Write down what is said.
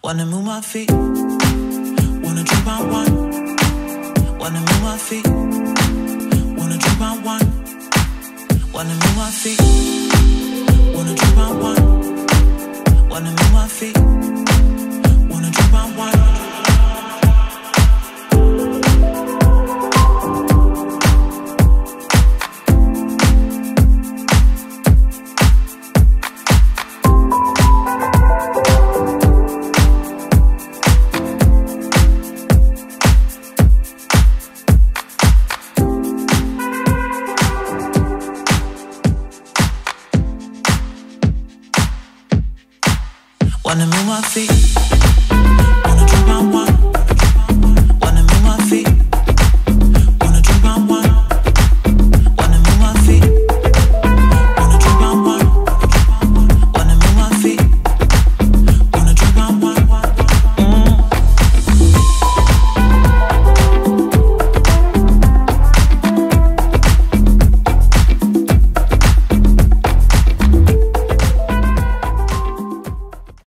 Wanna move my feet, wanna drink my wine. Wanna move my feet, wanna drink my wine. Wanna move my feet, wanna drink my wine. Wanna move my feet.